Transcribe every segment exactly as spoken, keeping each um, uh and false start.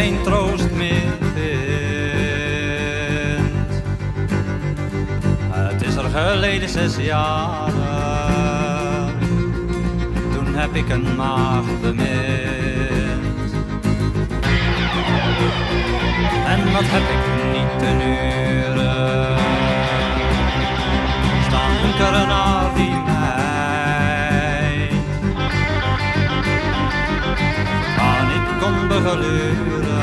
geen troost meer vind. Het is er geleden zes jaren, toen heb ik een maagd bemind. En wat heb ik niet te nuren, stanker naar die meid. Kan ik kon begeluren,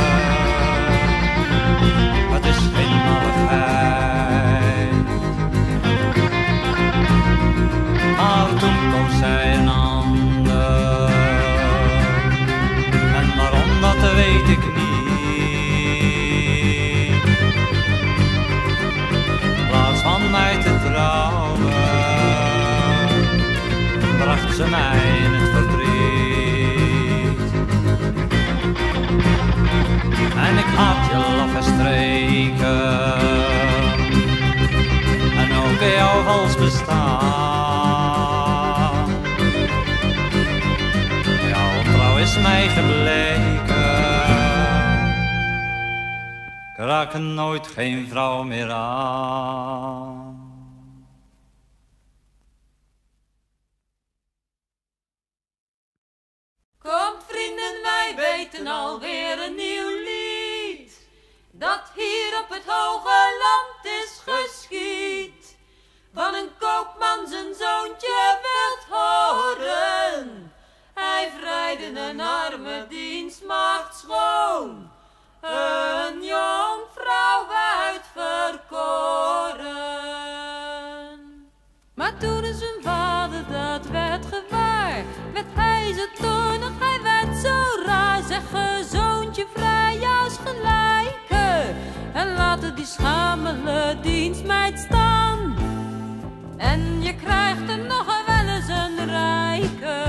het is geen malligheid. Maar toen koos zij een ander, en waarom dat weet ik niet. Van mij te trouwen, bracht ze mij in het verdriet. En ik had je laf en streken, en ook jouw vals bestaan. Jouw trouw is mij gebleken, ik raak nooit geen vrouw meer aan. Kom vrienden, wij weten alweer een nieuw lied, dat hier op het hoge land is geschied. Van een koopman zijn zoontje wilt horen, hij vrijde een arme dienstmaagd schoon, een jongvrouw uitverkoren. Maar toen zijn vader dat werd gewaar, werd hij zo toornig, hij werd zo raar. Zeggen zoontje vrij als gelijke, en laten die schamele dienstmeid staan. En je krijgt er nog wel eens een rijke.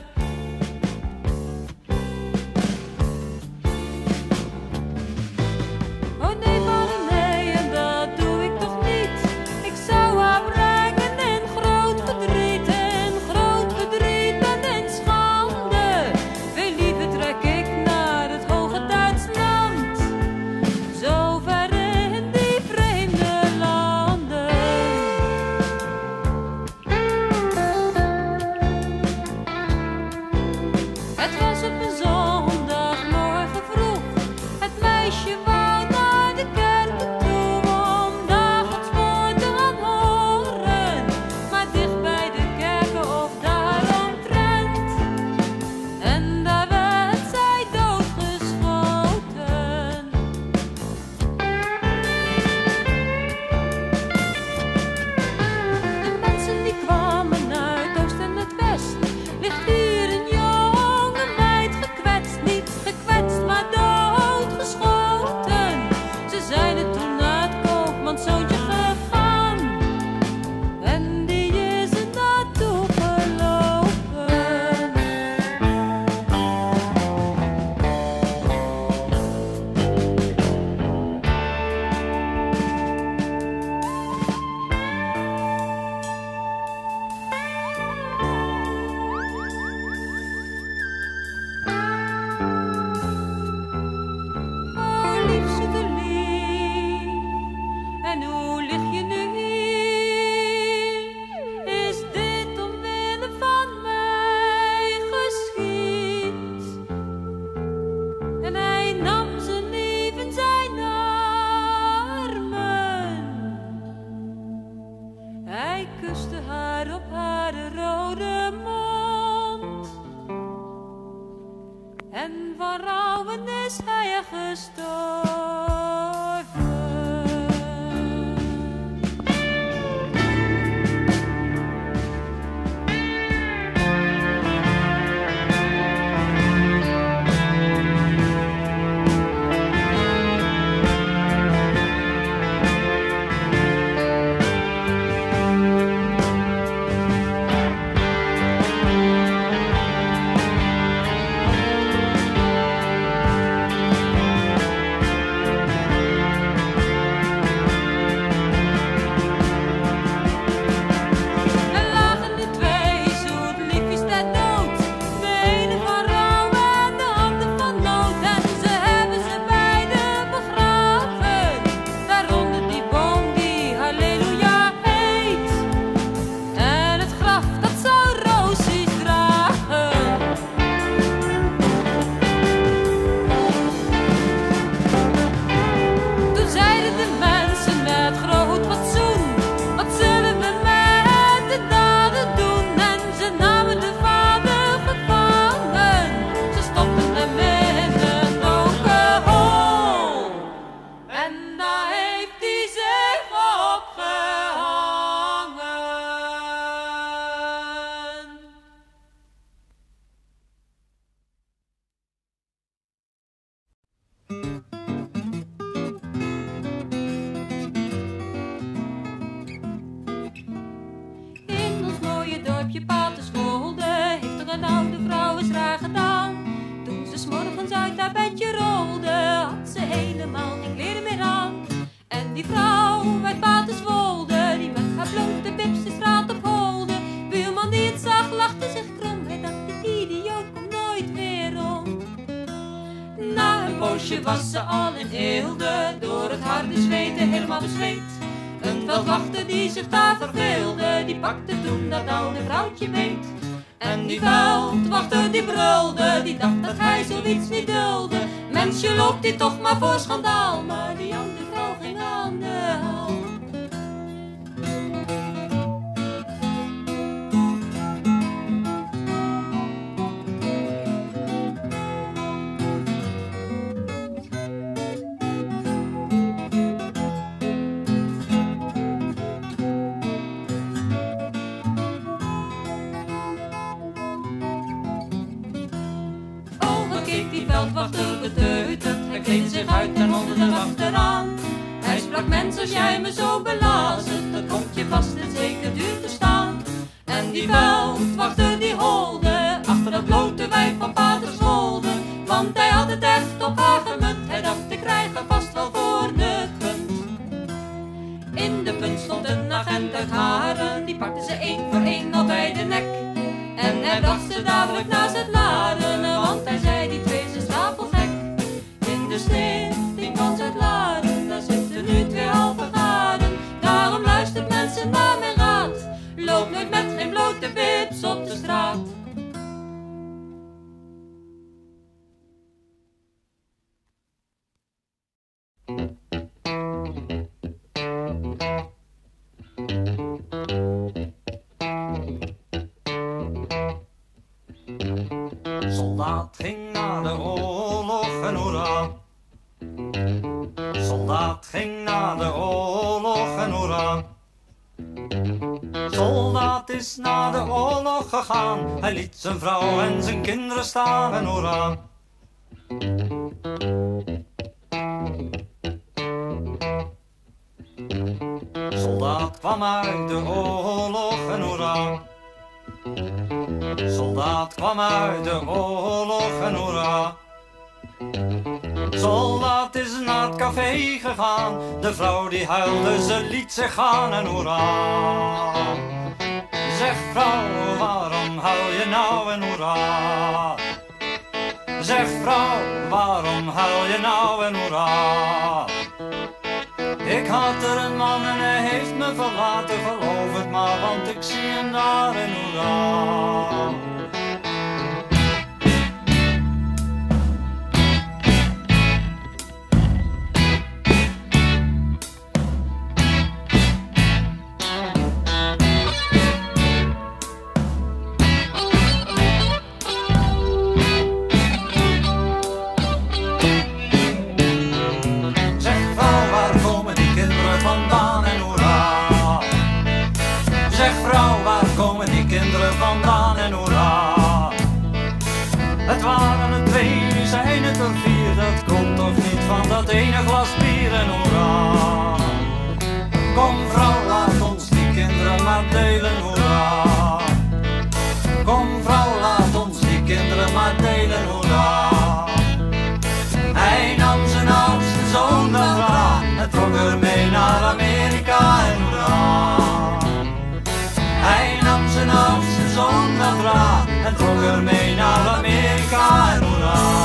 En van rouwen is hij gestorven. daar heeft hij zich opgehangen. In ons mooie dorpje Paterswolde heeft er een oude vrouw eens raar gedaan. Toen ze 's morgens uit haar bedje rolde, had ze helemaal geen kleren meer aan. En die vrouw uit Paterswolde, die met haar blote pips de straat op holde. Buurman die het zag, lachte zich krom. Hij dacht, die idioot komt nooit meer om. Na een poosje was ze al in Eelde, door het harde zweten helemaal bezweet. Een veldwachter die zich daar verveelde, die pakte toen dat oude vrouwtje beet. En die veldwachter die brulde, die dacht dat hij zoiets niet dulde. Mensje, loopt dit toch maar voor schandaal, maar die oude vrouw ging aan de haal. Die veldwachter beteuterd, hij kleedde zich uit en holde er achteraan. Hij sprak, mens, als jij me zo belazert, dan komt je vast en zeker duur te staan. En die veldwachter die holde achter dat blote wijf van Paterswolde, want hij had het echt op haar gemunt. Hij dacht, ik krijg er vast wel voor de punt. In de punt stond een agent uit Haren, die pakte ze één voor één al bij de nek. En hij bracht ze dadelijk naast het Laren, want hij zei, die twee zijn stapelgek. In de stichting van Zuid-Laren, daar zitten nu twee halve garen. Daarom luistert mensen naar mijn raad, loop nooit met geen blote pips op de straat. Soldaat ging naar de oorlog en hoera. Soldaat ging naar de oorlog en hoera. Soldaat is naar de oorlog gegaan. Hij liet zijn vrouw en zijn kinderen staan en hoera. Soldaat kwam uit de oorlog en hoera. Soldaat kwam uit de oorlog en hoera. Soldaat is naar het café gegaan. De vrouw die huilde, ze liet zich gaan en hoera. Zeg vrouw, waarom huil je nou en hoera? Zeg vrouw, waarom huil je nou en hoera? Ik had er een man en hij heeft me verlaten, geloof het maar, want ik zie hem daar en hoera. Vandaan en hoera. Het waren er twee, nu zijn het er vier. Dat komt toch niet van dat ene glas bier en hoera. Kom vrouw, laat ons die kinderen maar delen, hoera. Kom vrouw, laat ons die kinderen maar delen, hoera. Hij nam zijn oudste zoon weldra en trok er mee naar Amerika en hoera. Hij nam zijn oudste zoon weldra en trok er mee naar Amerika en hoera.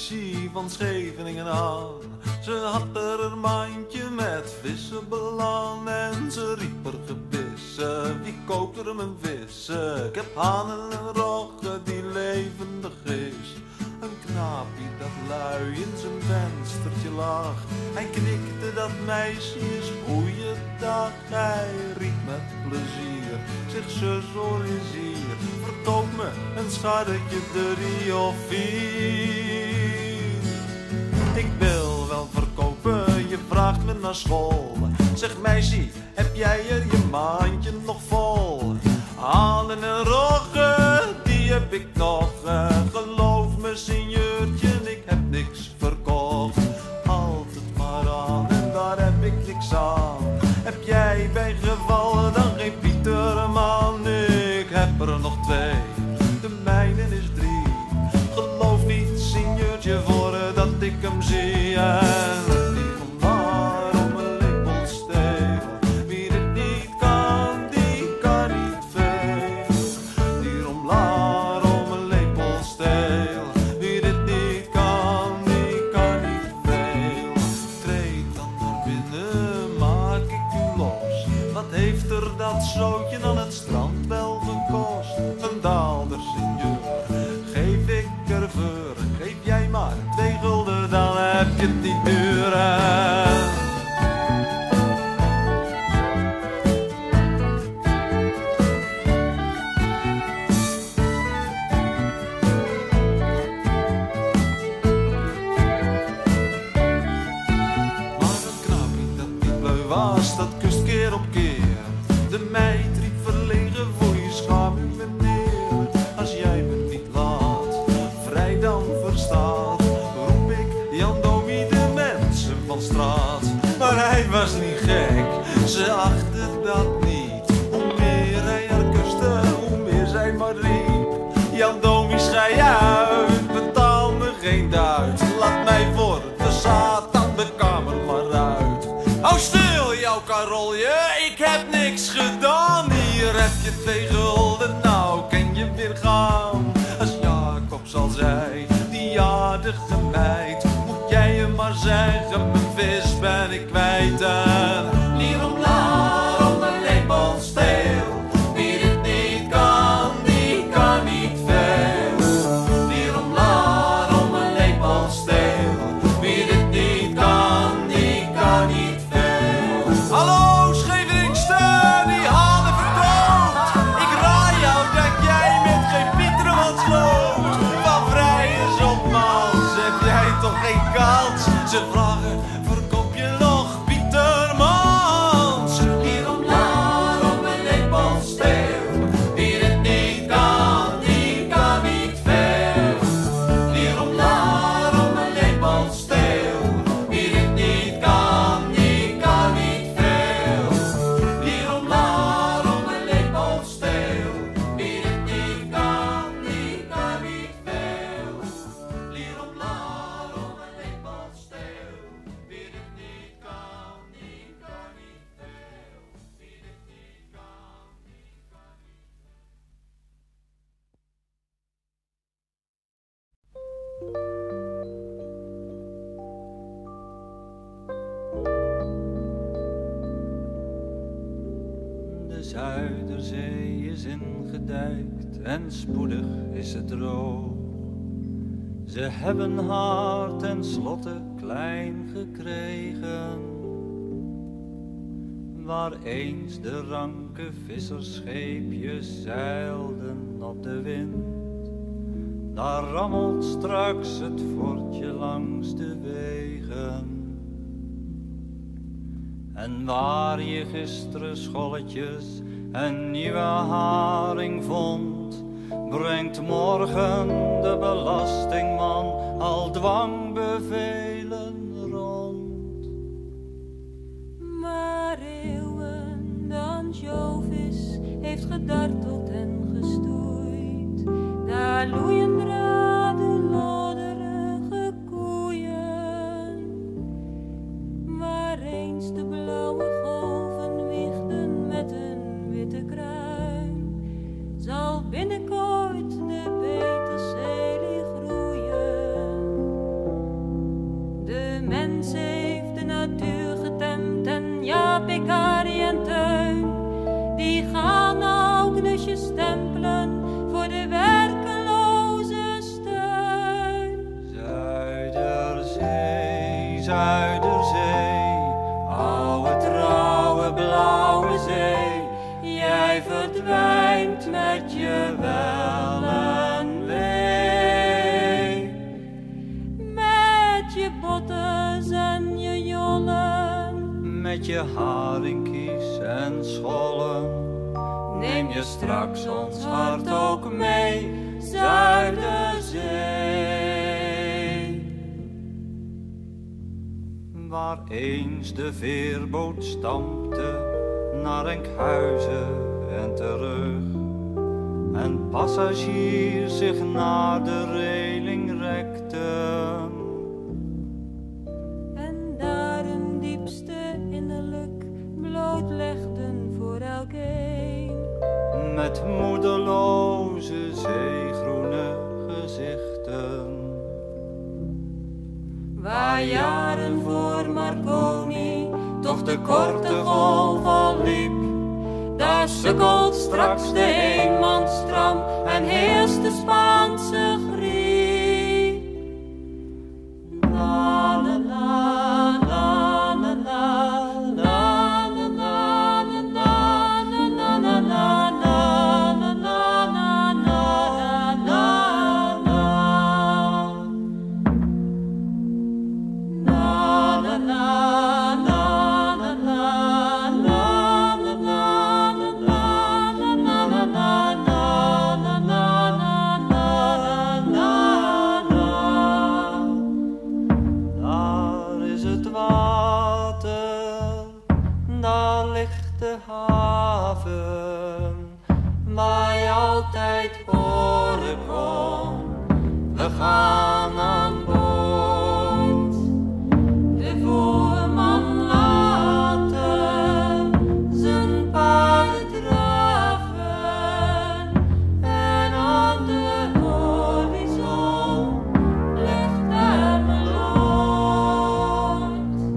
meisje van Scheveningen aan. Ze had er een mandje met vissen belaan en ze riep er gebissen, wie koopt er mijn vissen? Ik heb hanen en roggen die levendig is. Een knaapje dat lui in zijn venstertje lag. Hij knikte, dat meisje is goeiedag. Hij riep met plezier, zeg zus hoor eens hier, verkoop me een scharretje drie of vier. Ik wil wel verkopen, je vraagt me naar school. Zeg meisje, heb jij er je maandje nog vol? Hanen en roggen, die heb ik nog. Geloof me signeurtje, ik heb niks verkocht. Houd het maar aan en daar heb ik niks aan. Heb jij bij gevallen dan geen Pieterman? Ik heb er nog twee, de mijne is drie. Geloof niet signeurtje voordat ik hem zie. En die komt maar om een lepel stelen. Wie dit niet kan, die kan niet veel. Die romlaar om een lepel stelen. Wie dit niet kan, die kan niet veel. Treed dan naar binnen, maak ik u los. Wat heeft er dat zootje aan het strand wel gekost? Een daalder, sinjeur, geef ik er voor. Geef jij maar twee gulden, dan heb je het niet duren. Maar dat knaapje dat niet bleu was, dat kust keer op keer. De meid riep verlegen, voor je schaam u meneer. Als jij me niet laat, vrij dan verstaat, roep ik Jan Domie de mensen van straat. Maar hij was niet gek, ze achtte dat niet. Hoe meer hij haar kuste, hoe meer zij maar riep. Jan Domie, schei uit, betaal me geen duit. Laat mij voor de Satan de kamer maar uit. Hou stil, jouw karolje, ik heb niks gedaan. Hier heb je twee gulden, nou kan je weer gaan. Als Jacob zal zijn, die aardige meid, moet jij je maar zeggen, mijn vis ben ik kwijt. En hier omlaag om een lepel steel. Wie dit niet kan, die kan niet veel. Hier omlaag om een lepel steel. Wie dit niet kan, die kan niet veel. Hallo Scheveningste, die halen verkoopt. Ik raai jou dat jij met geen Pietermans loopt. Van vrije zotmans heb jij toch geen kans. Ze vragen, verkoop je nog Pietermans? Hier omlaag om een lepel steel. Wie dit niet kan, die kan niet veel. Hier omlaag om een lepel steel. Wie dit niet kan, die kan niet veel. Hier omlaag om een lepel steel. Wie dit niet kan, die kan niet veel. Hier omlaag om een lepel steel. Wie dit niet kan, die kan niet veel. Wie dit niet kan, die kan niet. De Zuiderzee is ingedijkt en spoedig is het droog. Ze hebben haar ten slotte klein gekregen. Waar eens de ranke vissersscheepjes zeilden op de wind, daar rammelt straks het fortje langs de wegen. En waar je gisteren scholletjes en nieuwe haring vond, brengt morgen de belastingman al dwangbevelen rond. Maar eeuwen de ansjovis heeft gedarteld en gestoeid. Daar loeien draden lodderige koeien, waar eens de blauwe golven wiegden met een witte kruin, zal binnenkort de peterselie groeien. jij verdwijnt met je wel en wee. Met je bottes en je jollen, met je haringkies en schollen, neem je straks ons hart ook mee, Zuiderzee. Waar eens de veerboot stampte naar Enkhuizen en terug, en passagiers zich naar de reling rekten, en daar hun diepste innerlijk blootlegden voor elkeen, met moedeloze zeegroene gezichten. Waar jaren voor Marconi toch de korte golf al liep, daar sukkelt straks de eenmansstram en heerst de Spaanse griep. La la la la la la la la la la la la la de haven, waar je altijd horen kon, we gaan aan boord. De voorman laten zijn paarden draven, en aan de horizon ligt Emmeloord.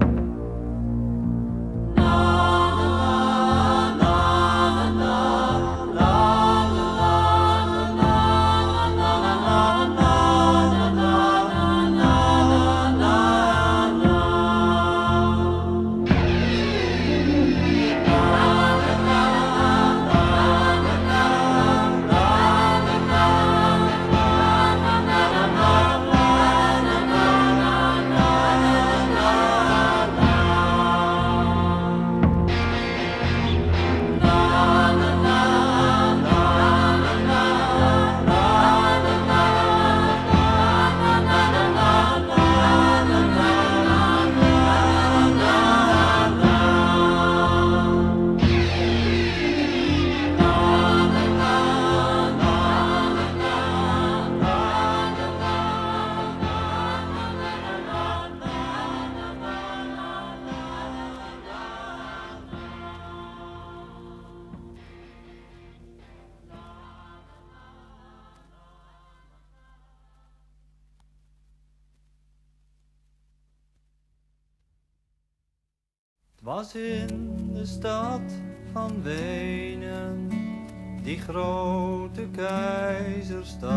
Het was in de stad van Wenen, die grote keizerstad,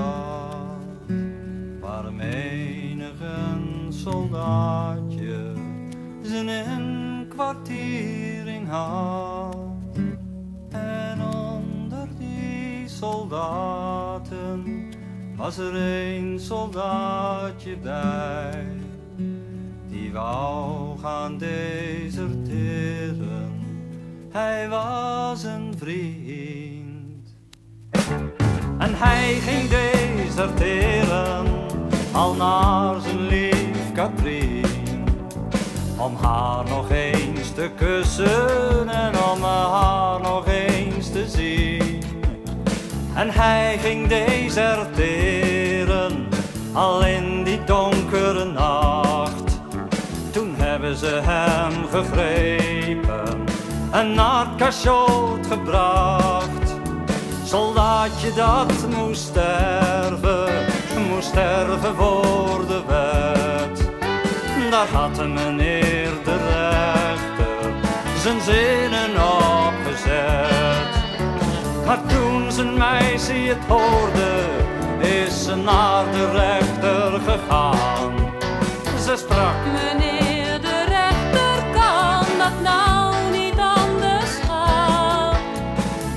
waar menigen soldaatje zijn inkwartiering had. En onder die soldaten was er een soldaatje bij, die wou gaan deserteren, hij was een vriend. En hij ging deserteren, al naar zijn lief Katrien, om haar nog eens te kussen en om haar nog eens te zien. En hij ging deserteren, al in die donkere nacht. Toen hebben ze hem gegrepen en naar het cachot gebracht. Soldaatje dat moest sterven, moest sterven voor de wet. Daar had de meneer de rechter zijn zinnen op gezet. Maar toen zijn meisje het hoorde, is ze naar de rechter gegaan. Ze sprak: meneer de rechter, kan dat nou niet anders gaan?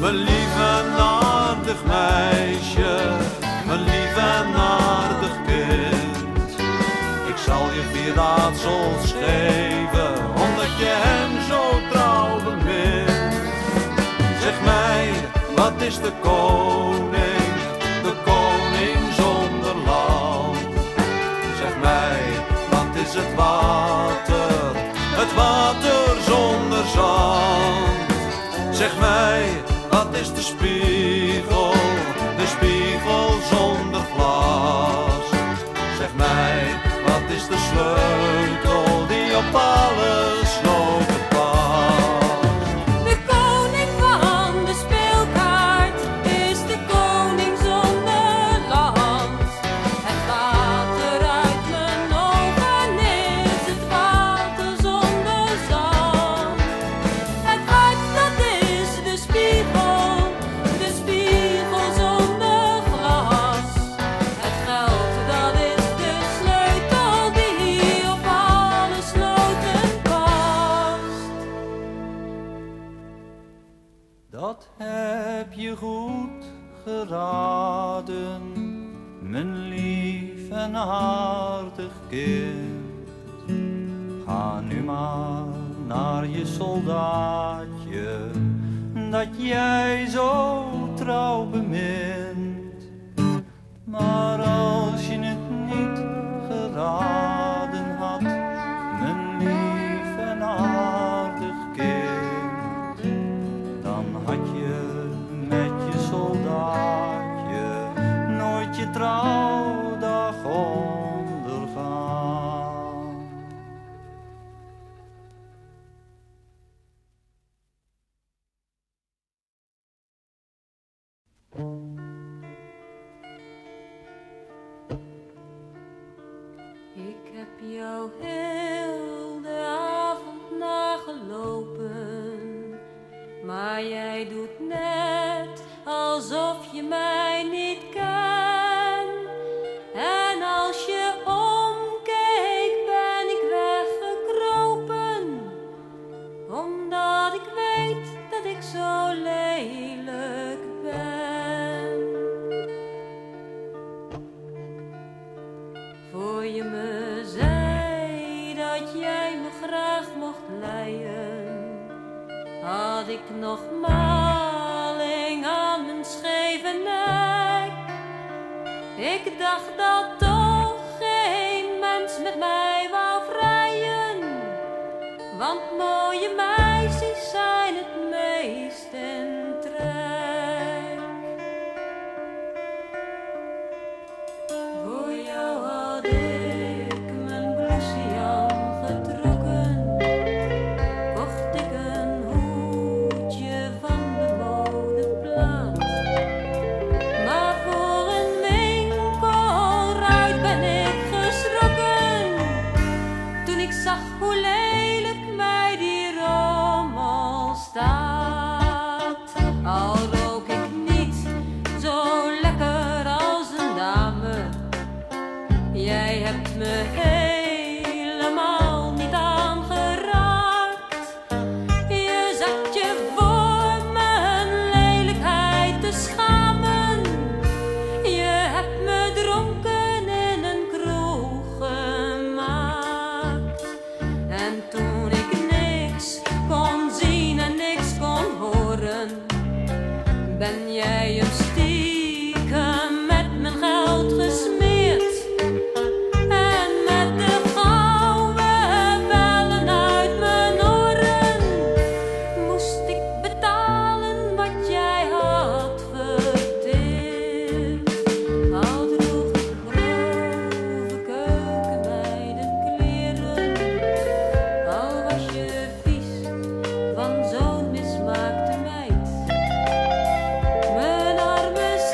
Mijn lief en aardig meisje, mijn lief en aardig kind. Ik zal je vier raadsels geven, omdat je hem zo trouw bemint. Zeg mij, wat is de koning, de koning zonder land? Zeg mij, wat is het water, het water zonder zand? Zeg mij, wat is de spiegel, de spiegel zonder glas? Zeg mij, wat is de sleutel die op alle sloten past? De koning van de speelkaart is de koning zonder land. Het water uit mijn ogen is het water zonder zand. Het hart, dat is de spiegel, de spiegel zonder glas. Het geld, dat is de sleutel die op alle sloten past. Dat heb je goed geraden, mijn lief en aardig kind. Ga nu maar naar je soldaatje, dat jij zo trouw bemint. Maar als je het niet geraden had, mijn lief en aardig kind, dan had je met je soldaatje nooit je trouwdag ondergaan. Ik heb jou heel de avond nagelopen, maar jij doet net alsof je mij niet kent. En als je omkeek, ben ik weggekropen, omdat ik weet dat ik zo lelijk ben. Voor je me zei dat jij me graag mocht leien, had ik nog maling aan mijn scheve nek. Ik dacht dat toch geen mens met mij wou vrijen, want mooie meisjes zijn het meest in trek. Voor jou had ik mijn blousie aangetrokken, kocht ik een hoedje van de modeplaat. Maar voor een winkelruit ben ik geschrokken, toen ik zag hoe lelijk mij die rommel staat. Al rook ik niet zo lekker als een dame, jij hebt me helemaal niet aangeraakt. Je zat je voor mijn lelijkheid te schamen. Je hebt me dronken in een kroeg gemaakt. En toen ik niks kon zien en niks kon horen, ben jij een stiekem met mijn geld gesmeerd. En met de gouden bellen uit mijn oren moest ik betalen wat jij had verteerd. Al droeg ik grove keukenmeidenkleren, al was je vies van zo'n mismaakte meid. Mijn arme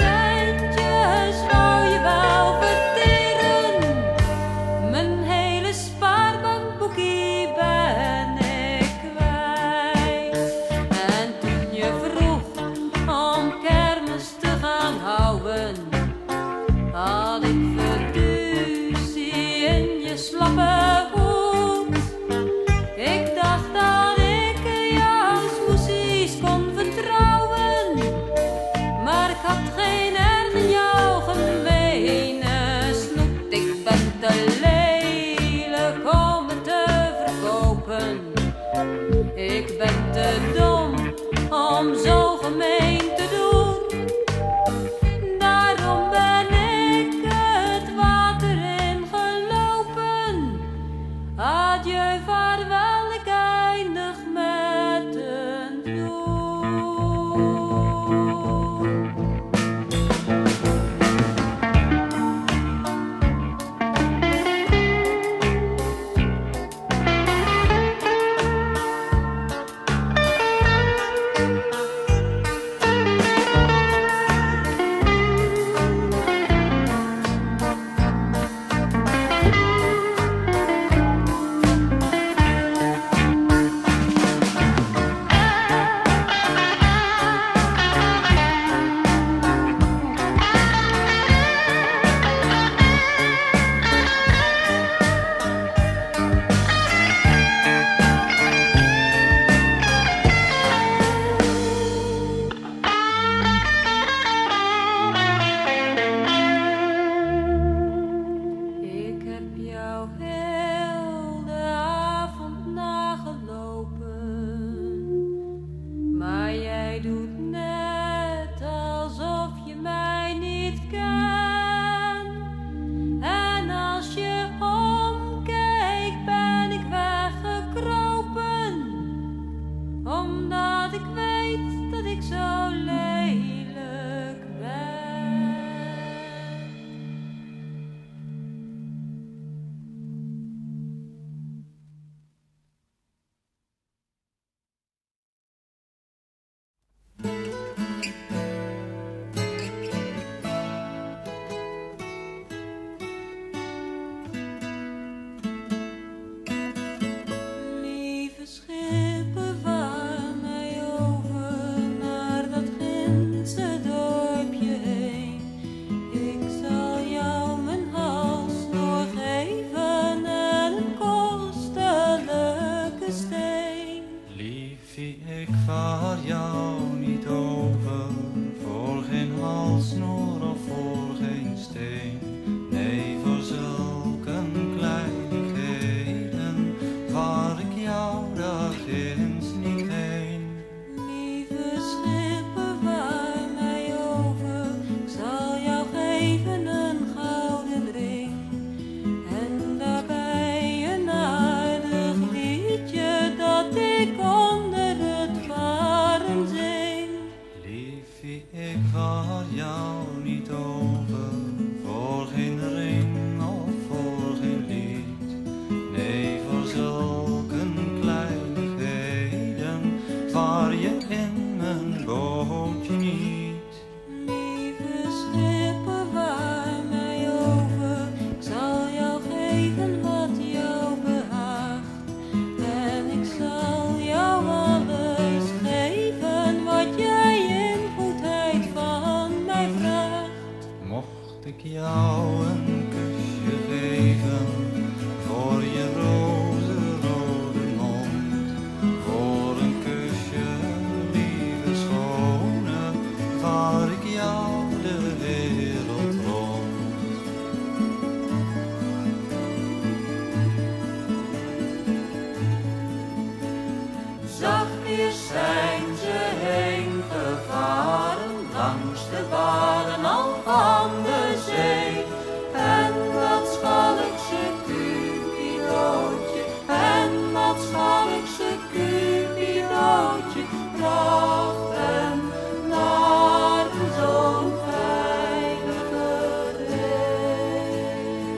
snoer of voor geen steen. Nee, voor zulke kleinigheden vaar ik jou daar ginds niet heen. Lieve schipper, vaar mij over, ik zal jou geven een gouden ring. En daarbij een aardig liedje dat ik onder het varen zing. Liefie, ik vaar jou niet over, voor geen ring of voor geen lied. Nee, voor zulke kleinigheden vaar je in mijn bootje niet. Lieve schipper, vaar mij over, ik zal jou geven wat jou behaagt. En ik zal jou alles geven wat jij in goedheid van mij vraagt. Mocht ik jou een kusje geven voor je rozenrode mond, voor een kusje, lieve schone, vaar ik jou de wereld rond. Zachtjes zijn ze heen gevaren langs de baren al van de zee. En dat schalkse cupidootje, en dat schalkse cupidootje bracht hem naar zo'n veilige zee.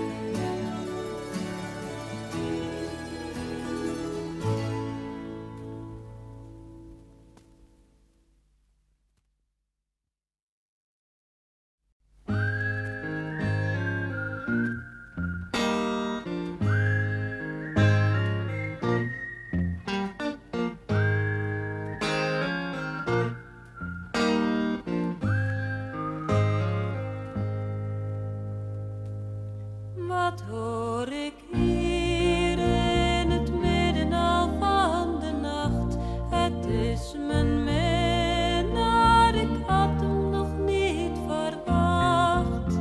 Wat hoor ik hier in het midden al van de nacht? Het is mijn minnaar, ik had hem nog niet verwacht.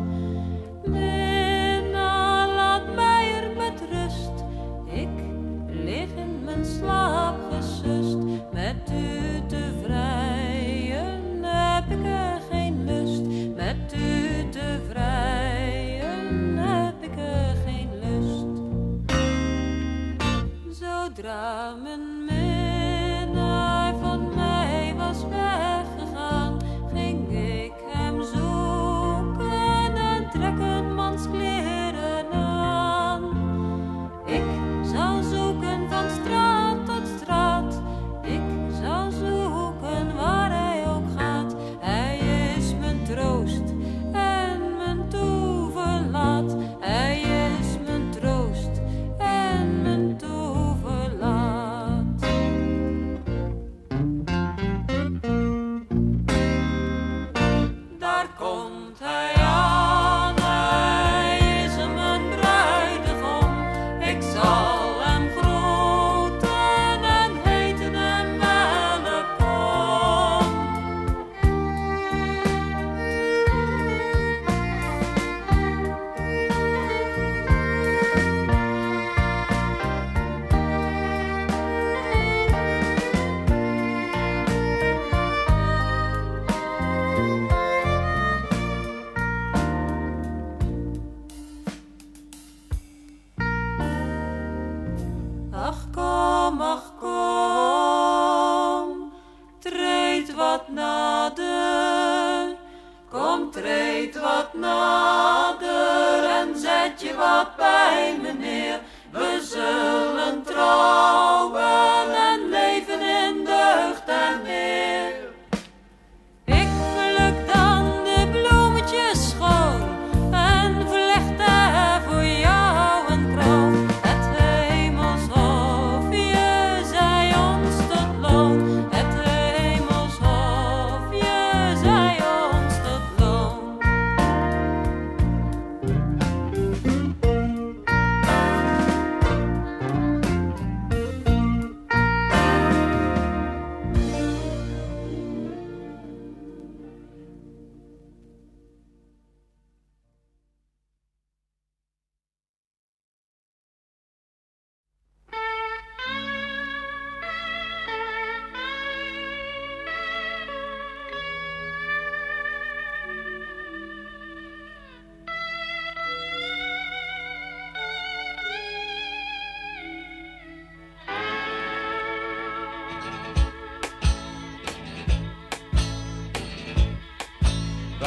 Minnaar, laat mij er met rust, ik lig in mijn slaap gesust. Met u te vrijen heb ik er geen lust, met u te vrijen heb ik er geen lust. Zodra mijn minnaar van mij was weggegaan, ging ik hem zoeken en trekken mans kleren aan. Ik zal zoeken van straat tot straat, ik zal zoeken waar hij ook gaat. Hij is mijn troost en mijn toeverlaat. Hij is mijn troost en mijn toeverlaat. Daar komt hij aan, hij is mijn bruidegom. Ik zal hem groeten en heten hem welkom. Ach kom, ach kom, treed wat nader. Kom, treed wat nader en zet je wat bij me neer. We zullen trouwen en leven in deugd en eer. Ik pluk dan de bloemetjes schoon en vlecht er voor jou een kroon. Het hemelshofje zij ons tot loon, het hemelshofje zij ons tot loon.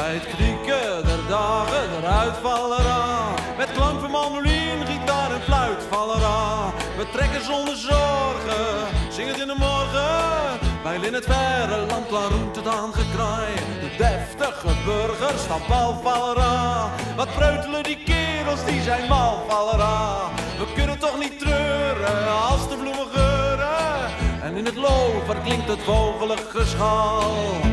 Bij het krieken der dagen eruit vallen aan. Met klank van mandoline, gitaar en fluit vallen aan. We trekken zonder zorgen, zingen het in de morgen. Bij in het verre land klaroet het aangekraai. De deftige burgers staan pal vallen aan. Wat preutelen die kerels, die zijn mal vallen aan. We kunnen toch niet treuren als de bloemen geuren. En in het loover klinkt het vogelig geschal.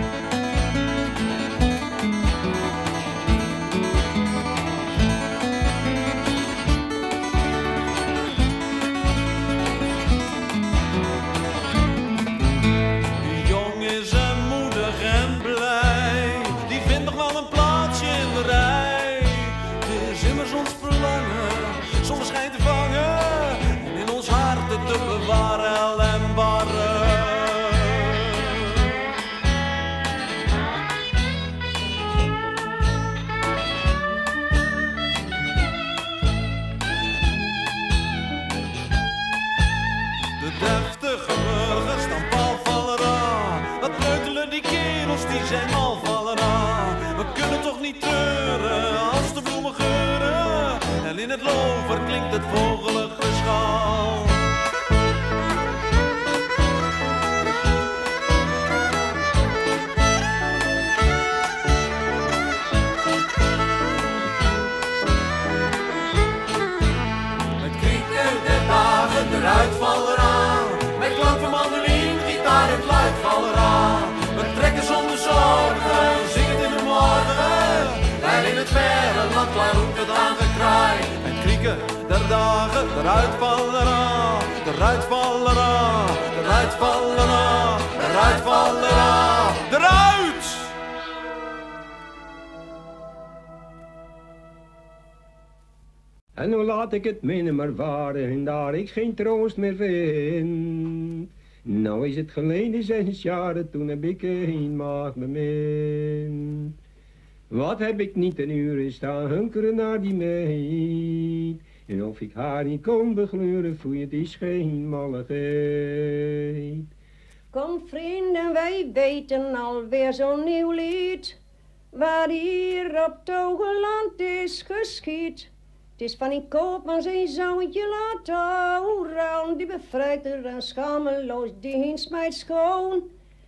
Die zijn al vallen aan. We kunnen toch niet treuren als de bloemen geuren. En in het lover klinkt het vogelig geschal. Met krieken der dagen eruit vallen aan. Met klank van mandoline, gitaar en fluit vallen aan. We trekken zonder zorgen, zingen het in de morgen. Wij in het verre land klaroet het aangekraai. En krieken der dagen, eruit vallen aan. Eruit vallen aan, eruit vallen aan, eruit vallen aan, eruit! En nu laat ik het minder maar varen en daar ik geen troost meer vind. Nou is het geleden zes jaren, toen heb ik een maag bemind. Wat heb ik niet een uur staan hunkeren naar die meid. En of ik haar niet kon begleuren, voel je het is geen malligheid. Kom vrienden, wij weten alweer zo'n nieuw lied, waar hier op Togeland is geschied. Het is van die koopman zijn zoontje laat houden, die bevrijdt er en schameloos die smijt schoon.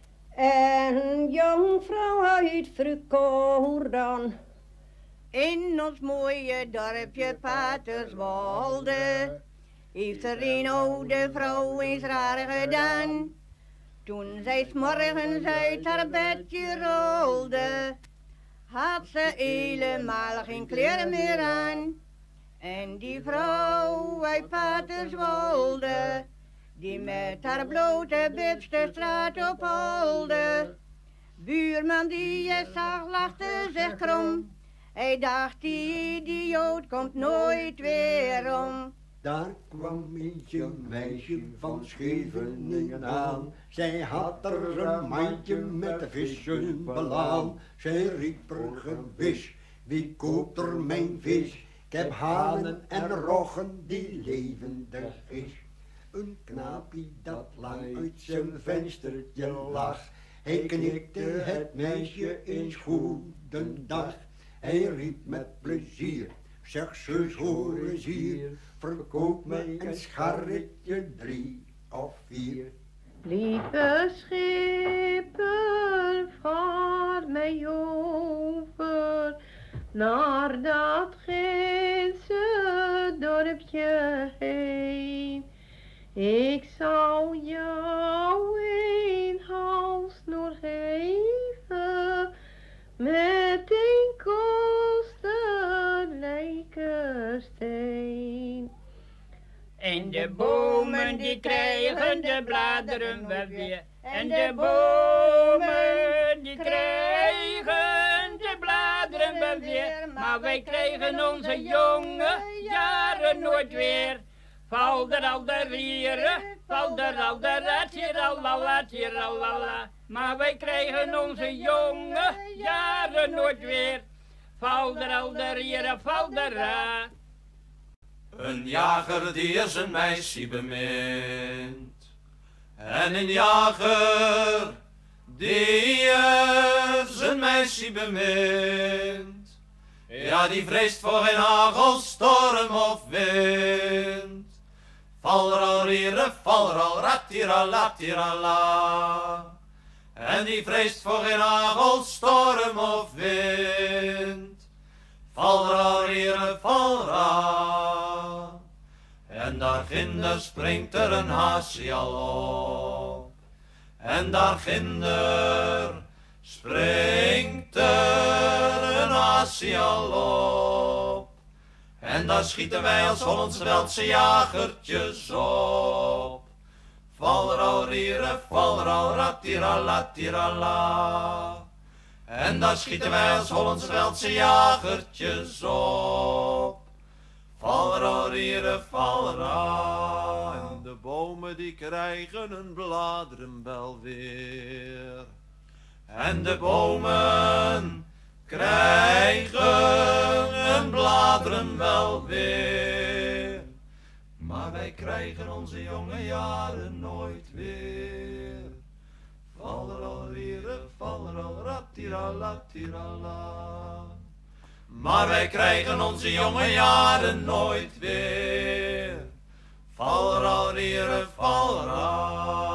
En jongvrouw uit Frukoran. In ons mooie dorpje Paterswolde heeft er een oude vrouw eens raar gedaan. Toen zij 's morgens uit haar bedje rolde, had ze helemaal geen kleren meer aan. En die vrouw uit Paterswolde, die met haar blote bibs de straat opholde. Buurman die je zag lachte zich krom. Hij dacht die idioot komt nooit weer om. Daar kwam eentje meisje van Scheveningen aan. Zij had er een mandje met de vissen belaan. Zij riep er gewis, wie koopt er mijn vis? Ik heb hanen en roggen die levendig is. Een knaapie dat lang uit zijn venstertje lag. Hij knikte het meisje eens goedendag. Hij riep met plezier, zeg zus hoor eens hier. Verkoop mij een scharretje drie of vier. Lieve schipper, vaar mij over naar dat ginse dorpje heen. Ik zou jou een halsnoer geven met een kostelijke steen. En de bomen die krijgen de bladeren wel weer. En de bomen die krijgen de bladeren wel weer. Maar wij krijgen onze jonge jaren nooit weer. Val er al de rieren, val er al de ratjeralala, tjeralala. Maar wij krijgen onze jonge jaren nooit weer. Val er al de rieren, val er ra. Een jager die is een meisje bemint. En een jager die uh, zijn meisje bemint. Ja, die vreest voor geen hagel, storm of wind. Val er al rieren, val er al ratirala, tirala. En die vreest voor geen hagel, storm of wind. Val er al rieren, val ra. En daar ginder springt er een haasje al op. En daar ginder springt er een haasje al op. En daar schieten wij als Hollandse Veldse jagertjes op. Val er al rieren, val er al ratirala, tirala. En daar schieten wij als Hollandse Veldse jagertjes op. Val er al rieren, val er al. En de bomen die krijgen een bladerenbel weer. En de bomen krijgen een bladeren wel weer. Maar wij krijgen onze jonge jaren nooit weer. Val er al rieren, val er al ratirala, tirala. Maar wij krijgen onze jonge jaren nooit weer. Val er al rieren, val er al.